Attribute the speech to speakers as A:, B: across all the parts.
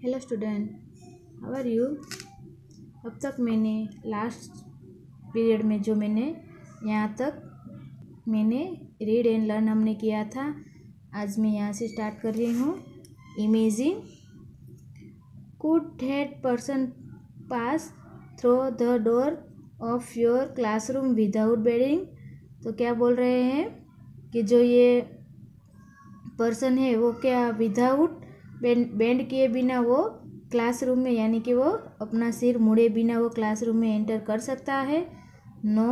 A: Hello student, how are you. अब तक मैंने लास्ट पीरियड में जो मैंने यहाँ तक मैंने रीड एंड लर्न हमने किया था। आज मैं यहाँ से स्टार्ट कर रही हूँ। Imagine could that person pass through the door of your classroom without bending. तो क्या बोल रहे हैं कि जो ये पर्सन है वो क्या विदाउट बेंड किए बिना वो क्लासरूम में, यानी कि वो अपना सिर मुड़े बिना वो क्लासरूम में एंटर कर सकता है। No,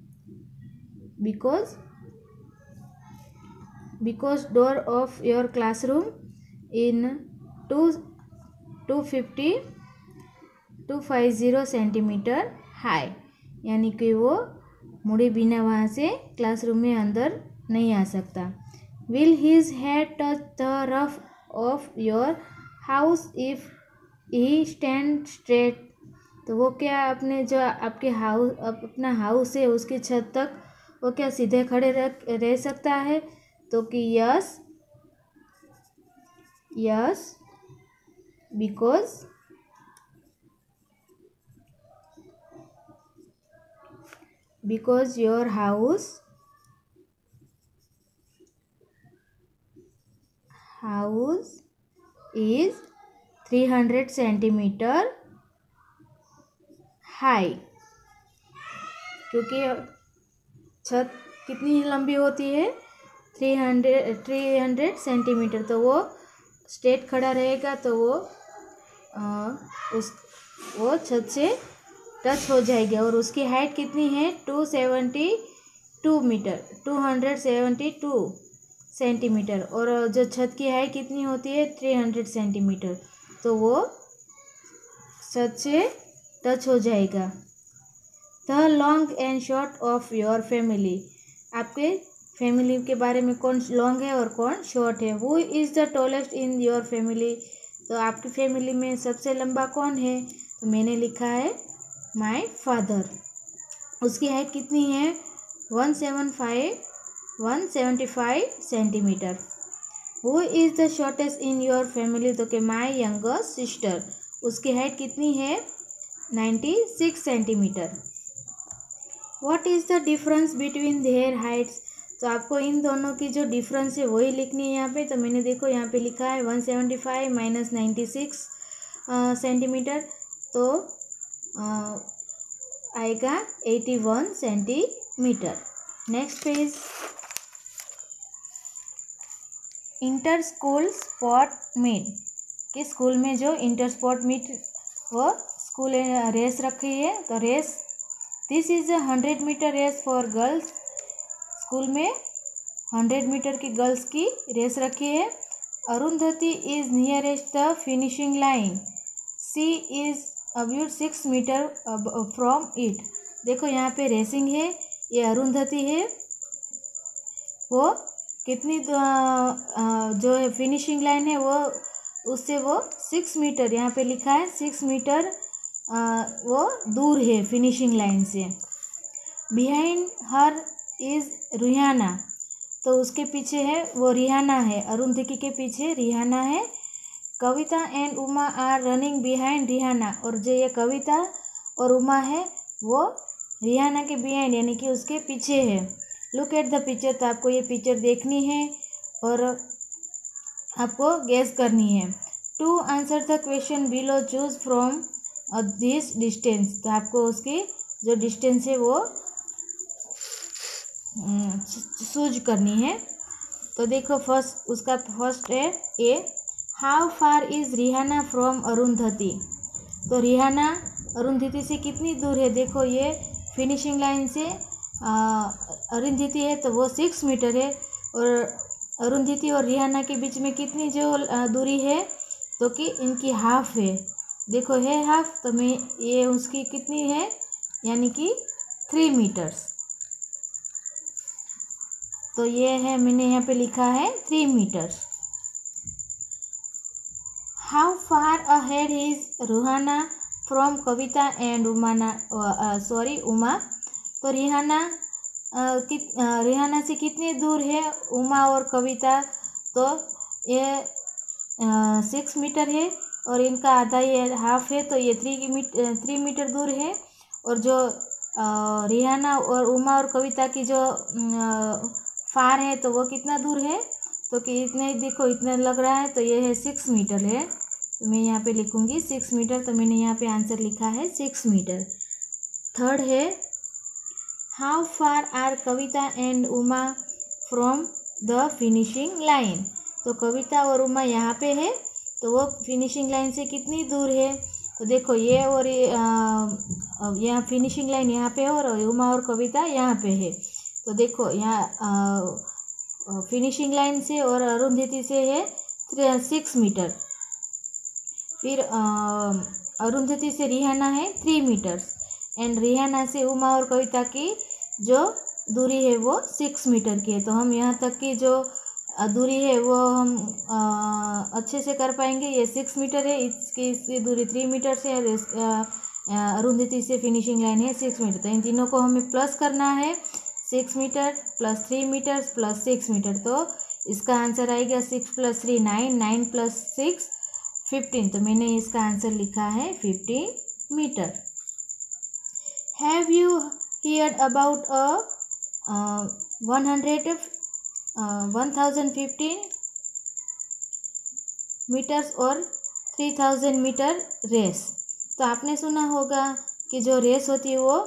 A: because door of your classroom in 250 centimetre high, यानी कि वो मुड़े बिना वहाँ से क्लासरूम में अंदर नहीं आ सकता। Will his head touch the roof of your house if he stand straight. तो वो क्या अपने जो आपके हाउस अपना हाउस है उसकी छत तक वो क्या सीधे खड़े रह सकता है। तो कि yes because your house is 300 centimetre high, क्योंकि छत कितनी लंबी होती है 300 सेंटीमीटर। तो वो स्ट्रेट खड़ा रहेगा तो वो छत से टच हो जाएगी। और उसकी हाइट कितनी है 272 सेंटीमीटर। और जो छत की हाइट कितनी होती है 300 सेंटीमीटर। तो वो छत से टच हो जाएगा। The long and short of your family, आपके फैमिली के बारे में कौन लॉन्ग है और कौन शॉर्ट है। Who is the tallest in your family, तो आपकी फैमिली में सबसे लंबा कौन है। तो मैंने लिखा है माय फादर। उसकी हाइट कितनी है 175 centimetre. Who is the shortest in your family, तो कि माय यंगेस्ट सिस्टर। उसकी हाइट कितनी है 96 centimetre. What is the difference between their heights, तो आपको इन दोनों की जो डिफरेंस है वही लिखनी है यहाँ पे। तो मैंने देखो यहाँ पे लिखा है 175 माइनस 96 सेंटीमीटर, तो आएगा 81 centimetre. Next page, inter school sport meet, कि स्कूल में जो इंटर स्पोर्ट मीट वो स्कूल रेस रखी है। तो race, this is 100 metre race for girls. School में 100 मीटर की गर्ल्स की रेस रखी है। Arundhati is nearest the finishing line, she is about 6 metre from it. देखो यहाँ पे रेसिंग है, ये अरुंधति है, वो कितनी जो है फिनिशिंग लाइन है वो उससे वो 6 मीटर, यहाँ पे लिखा है 6 मीटर वो दूर है फिनिशिंग लाइन से। बिहाइंड हर इज रिहाना, तो उसके पीछे है वो रिहाना है, अरुंधति के पीछे रिहाना है। Kavita and Uma are running behind Rihana, और जो ये कविता और उमा है वो रिहाना के बिहाइंड यानी कि उसके पीछे है। लुक एट द पिक्चर, तो आपको ये पिक्चर देखनी है और आपको गेस करनी है। To answer the question below choose from this distance, तो आपको उसकी जो डिस्टेंस है वो चूज करनी है। तो देखो उसका फर्स्ट है A, how far is Rihana from Arundhati. तो रिहाना अरुंधति से कितनी दूर है, देखो ये फिनिशिंग लाइन से अरुंधति है तो वो 6 मीटर है। और अरुंधति और रिहाना के बीच में कितनी जो दूरी है, तो कि इनकी हाफ है, देखो है हाफ। तो मैं ये उसकी कितनी है यानी कि 3 मीटर्स। तो ये है, मैंने यहाँ पे लिखा है 3 metres. How far ahead is Ruhana from Kavita and Uma. तो रिहाना से कितनी दूर है उमा और कविता, तो ये 6 मीटर है। और इनका आधा ये हाफ है, तो ये 3 मीटर दूर है। और जो रिहाना और उमा और कविता की जो फार है तो वो कितना दूर है, तो कि इतने देखो इतना लग रहा है, तो ये है 6 मीटर है। तो मैं यहाँ पे लिखूँगी 6 मीटर, तो मैंने यहाँ पे आंसर लिखा है 6 मीटर। थर्ड है how far are Kavita and Uma from the finishing line. तो कविता और उमा यहाँ पे है, तो वो फिनिशिंग लाइन से कितनी दूर है, तो देखो ये और यहाँ फिनिशिंग लाइन यहाँ पे है और उमा और कविता यहाँ पे है। तो देखो यहाँ फिनिशिंग लाइन से और अरुंधति से है 6 मीटर। फिर अरुंधति से रिहाना है 3 मीटर्स एंड रिहाना से उमा और कविता की जो दूरी है वो 6 मीटर की है। तो हम यहाँ तक की जो दूरी है वो हम अच्छे से कर पाएंगे। ये 6 मीटर है, इसकी दूरी 3 मीटर से और अरुंधति से फिनिशिंग लाइन है 6 मीटर। तो इन तीनों को हमें प्लस करना है, 6 metre plus 3 metre plus 6 metre. तो इसका आंसर आएगा 6 + 3 9, 9 + 6 15। तो मैंने इसका आंसर लिखा है 15 metre. Have you heard about 1015 metres और 3000 मीटर रेस। तो आपने सुना होगा कि जो रेस होती है वो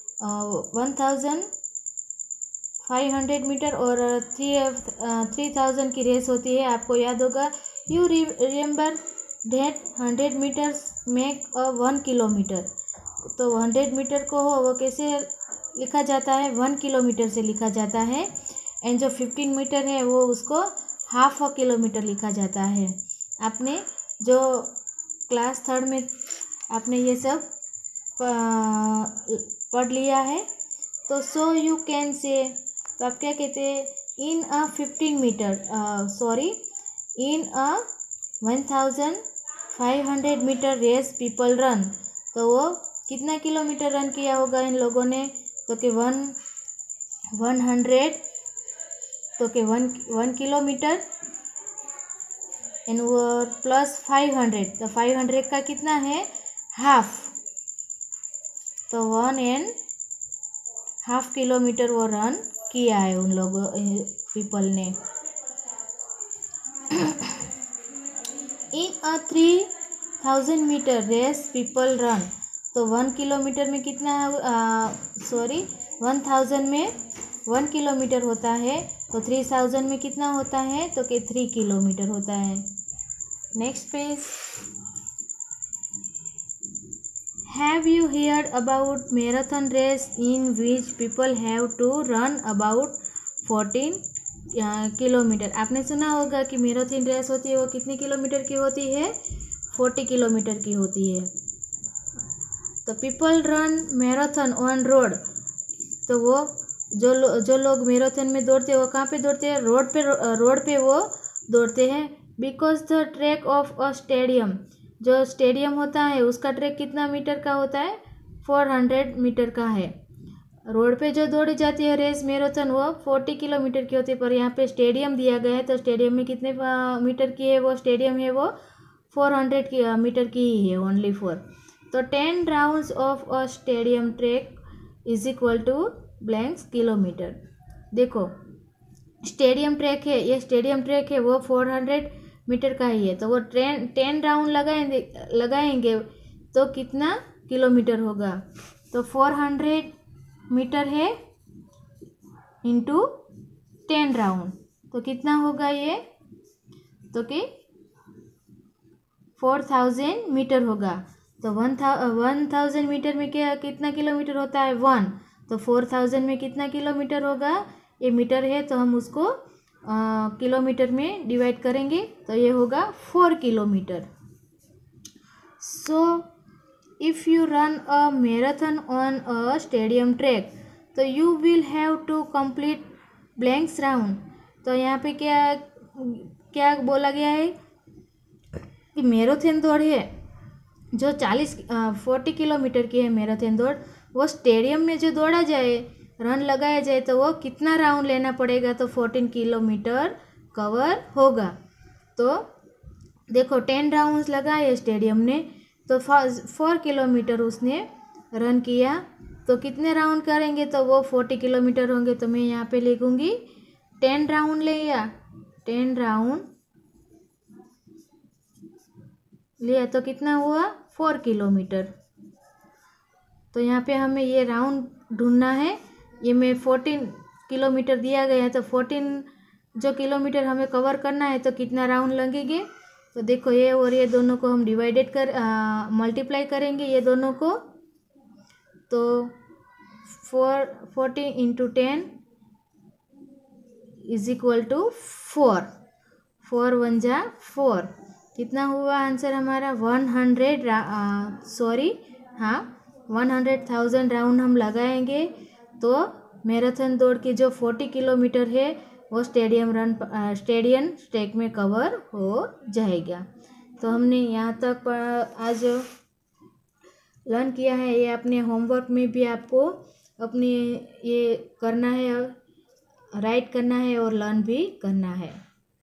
A: 1500 मीटर और 3000 की रेस होती है। आपको याद होगा, you remember that 100 metres make 1 kilometre. तो 100 मीटर को वो कैसे लिखा जाता है, 1 किलोमीटर से लिखा जाता है। एंड जो 15 मीटर है वो उसको हाफ किलोमीटर लिखा जाता है। आपने जो क्लास 3 में आपने ये सब पढ़ लिया है। तो सो यू कैन से, तो आप क्या कहते हैं, in a 15 metre in a 1500 metre race people run. तो वो कितना किलोमीटर रन किया होगा इन लोगों ने, तो कि 100, तो कि 1 किलोमीटर एंड वो प्लस 500। तो 500 का कितना है, हाफ। तो 1.5 किलोमीटर वो रन किया है उन लोगों पीपल ने। In a 3000 metre race people run. तो 1 किलोमीटर में कितना 1000 में 1 किलोमीटर होता है, तो 3000 में कितना होता है, तो कि 3 किलोमीटर होता है। Next page, have you heard about marathon race in which people have to run about 14 kilometre. आपने सुना होगा कि मैराथन रेस होती है वो कितने किलोमीटर की होती है, 40 किलोमीटर की होती है। तो people run marathon on road. तो वो जो लोग मैराथन में दौड़ते हैं वो कहाँ पे दौड़ते हैं, रोड पे वो दौड़ते हैं। Because the track of a stadium, जो स्टेडियम होता है उसका ट्रैक कितना मीटर का होता है, 400 मीटर का है। रोड पे जो दौड़ी जाती है रेस मैराथन वो 40 किलोमीटर की होती है, पर यहाँ पे स्टेडियम दिया गया है। तो स्टेडियम में कितने मीटर की है वो स्टेडियम है, वो 400 मीटर की ही है, ओनली 4। तो 10 rounds of a stadium track is equal to blanks kilometre. देखो स्टेडियम ट्रैक है, ये स्टेडियम ट्रैक है वो 400 मीटर का ही है। तो वो 10 राउंड लगाएंगे तो कितना किलोमीटर होगा, तो 400 मीटर है इंटू 10 राउंड, तो कितना होगा ये, तो कि 4000 मीटर होगा। तो 1000 मीटर में क्या कितना किलोमीटर होता है, 1। तो 4000 में कितना किलोमीटर होगा, ये मीटर है तो हम उसको किलोमीटर में डिवाइड करेंगे, तो ये होगा 4 kilometre. So if you run a marathon on a stadium track, तो you will have to complete blanks round. तो यहाँ पे क्या क्या बोला गया है कि मैराथन दौड़ है जो 40 किलोमीटर की है मैराथन दौड़, वो स्टेडियम में जो दौड़ा जाए, रन लगाया जाए, तो वो कितना राउंड लेना पड़ेगा, तो 14 किलोमीटर कवर होगा। तो देखो 10 राउंड्स लगाए स्टेडियम ने, तो 4 किलोमीटर उसने रन किया। तो कितने राउंड करेंगे तो वो 40 किलोमीटर होंगे। तो मैं यहाँ पे लिखूँगी 10 राउंड लिया, 10 राउंड लिया तो कितना हुआ 4 किलोमीटर। तो यहाँ पे हमें ये राउंड ढूंढना है। ये में 14 किलोमीटर दिया गया है, तो 14 जो किलोमीटर हमें कवर करना है तो कितना राउंड लगेंगे। तो देखो ये और ये दोनों को हम डिवाइडेड कर मल्टीप्लाई करेंगे ये दोनों को। तो 40 इंटू 10 इज इक्वल टू 4, 4 1 जा 4। कितना हुआ आंसर हमारा 100,000 राउंड हम लगाएंगे तो मैराथन दौड़ की जो 40 किलोमीटर है वो स्टेडियम स्टेक में कवर हो जाएगा। तो हमने यहाँ तक आज लर्न किया है। ये अपने होमवर्क में भी आपको अपने ये करना है, राइट करना है और लर्न भी करना है।